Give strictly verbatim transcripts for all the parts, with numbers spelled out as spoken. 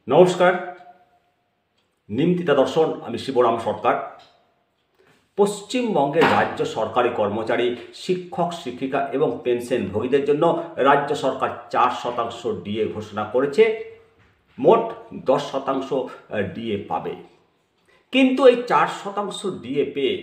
নমস্কার, নিমতিতা দর্শন। আমি শিবরাম সরকার। পশ্চিমবঙ্গের রাজ্য সরকারি কর্মচারী, শিক্ষক, শিক্ষিকা এবং পেনশনভোগীদের জন্য রাজ্য সরকার চার শতাংশ ডিএ ঘোষণা করেছে। মোট দশ শতাংশ ডিএ পাবে। কিন্তু এই চার শতাংশ ডিএ পেয়ে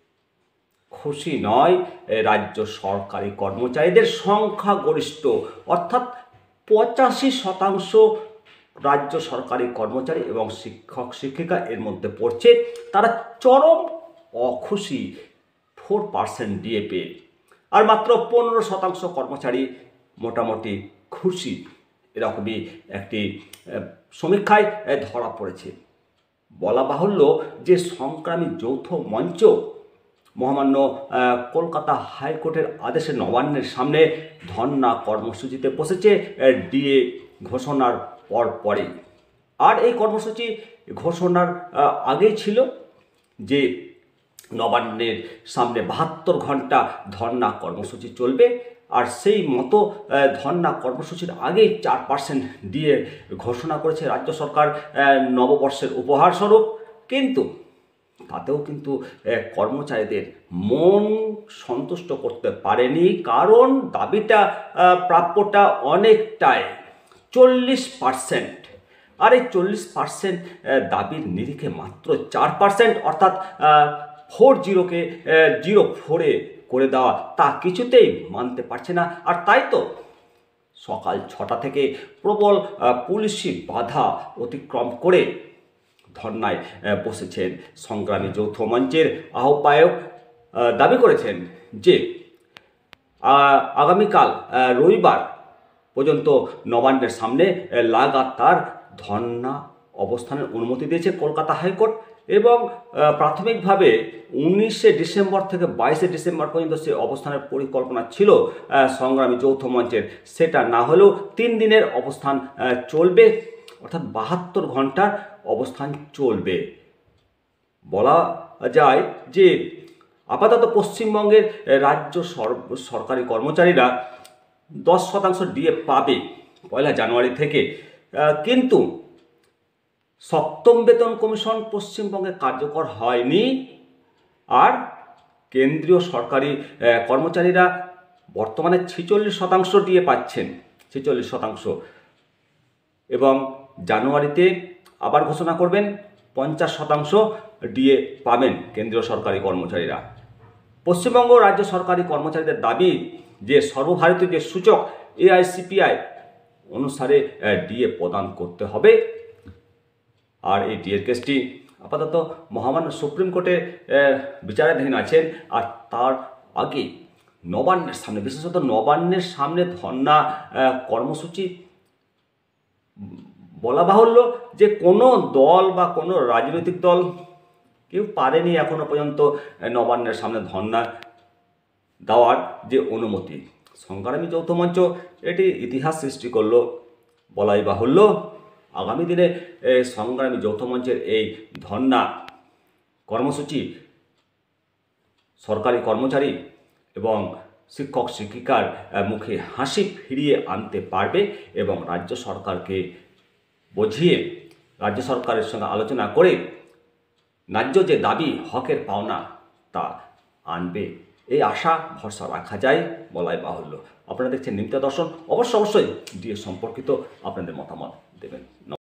খুশি নয় রাজ্য সরকারি কর্মচারীদের সংখ্যাগরিষ্ঠ, অর্থাৎ পঁচাশি শতাংশ রাজ্য সরকারি কর্মচারী এবং শিক্ষক শিক্ষিকা এর মধ্যে পড়ছে। তারা চরম অখুশি ফোর পার্সেন্ট ডিএ পেয়ে। আর মাত্র পনেরো শতাংশ কর্মচারী মোটামুটি খুশি। এরকমই একটি সমীক্ষায় ধরা পড়েছে। বলা বাহুল্য যে সংগ্রামী যৌথ মঞ্চ মহামান্য কলকাতা হাইকোর্টের আদেশে নবান্নের সামনে ধর্ণা কর্মসূচিতে বসেছে ডিএ ঘোষণার পর পরে। আর এই কর্মসূচি ঘোষণার আগেই ছিল যে নবান্নের সামনে বাহাত্তর ঘন্টা ধর্ণা কর্মসূচি চলবে। আর সেই মতো ধর্ণা কর্মসূচির আগেই চার পার্সেন্ট ডিএ ঘোষণা করেছে রাজ্য সরকার নববর্ষের উপহার স্বরূপ। কিন্তু তাতেও কিন্তু কর্মচারীদের মন সন্তুষ্ট করতে পারেনি, কারণ দাবিটা প্রাপ্যটা অনেকটাই চল্লিশ পার্সেন্ট। আর এই চল্লিশ পার্সেন্ট দাবির নিরিখে মাত্র চার পার্সেন্ট, অর্থাৎ ফোর জিরোকে জিরো ফোরে করে দেওয়া, তা কিছুতেই মানতে পারছে না। আর তাই তো সকাল ছটা থেকে প্রবল পুলিশি বাধা অতিক্রম করে ধর্নায় বসেছেন সংগ্রামী যৌথ মঞ্চের আহ্বায়ক। দাবি করেছেন যে আগামীকাল রবিবার পর্যন্ত নবান্নের সামনে লাগাতার ধর্না অবস্থানের অনুমতি দিয়েছে কলকাতা হাইকোর্ট। এবং প্রাথমিকভাবে উনিশে ডিসেম্বর থেকে বাইশে ডিসেম্বর পর্যন্ত সে অবস্থানের পরিকল্পনা ছিল সংগ্রামী যৌথ মঞ্চের। সেটা না হলেও তিন দিনের অবস্থান চলবে, অর্থাৎ বাহাত্তর ঘন্টার অবস্থান চলবে। বলা যায় যে আপাতত পশ্চিমবঙ্গের রাজ্য সরকারি কর্মচারীরা দশ শতাংশ ডিএ পাবে পয়লা জানুয়ারি থেকে। কিন্তু সপ্তম বেতন কমিশন পশ্চিমবঙ্গে কার্যকর হয়নি। আর কেন্দ্রীয় সরকারি কর্মচারীরা বর্তমানে ছেচল্লিশ শতাংশ ডিএ পাচ্ছেন, ছেচল্লিশ শতাংশ। এবং জানুয়ারিতে আবার ঘোষণা করবেন পঞ্চাশ শতাংশ ডিএ পাবেন কেন্দ্রীয় সরকারি কর্মচারীরা। পশ্চিমবঙ্গ রাজ্য সরকারি কর্মচারীদের দাবি যে সর্বভারতীয় যে সূচক এআইসিপিআই অনুসারে ডিএ প্রদান করতে হবে। আর এই ডিএর কেসটি আপাতত মহামান্য সুপ্রিম কোর্টে বিচারাধীন আছেন। আর তার আগে নবান্নের সামনে, বিশেষত নবান্নের সামনে ধর্ণা কর্মসূচি, বলা বাহুল্য যে কোনো দল বা কোনো রাজনৈতিক দল কেউ পারেনি এখনো পর্যন্ত নবান্নের সামনে ধর্ণা দেওয়ার যে অনুমতি। সংগ্রামী যৌথ মঞ্চ এটি ইতিহাস সৃষ্টি করলো বলাই বাহুল্য। আগামী দিনে সংগ্রামী যৌথ মঞ্চের এই ধর্ণা কর্মসূচি সরকারি কর্মচারী এবং শিক্ষক শিক্ষিকার মুখে হাসি ফিরিয়ে আনতে পারবে এবং রাজ্য সরকারকে বুঝিয়ে রাজ্য সরকারের সঙ্গে আলোচনা করে ন্যায্য যে দাবি, হকের পাওনা, তা আনবে। এই আশা ভরসা রাখা যায় বলাই বাহুল্য। আপনারা দেখছেন নিমতিতা দর্শন। অবশ্য অবশ্যই ডিএ সম্পর্কিত আপনাদের মতামত দেবেন।